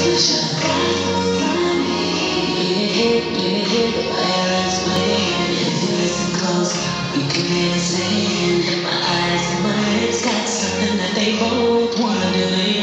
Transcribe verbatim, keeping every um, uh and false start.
My eyes and my lips got something that they both wanna do.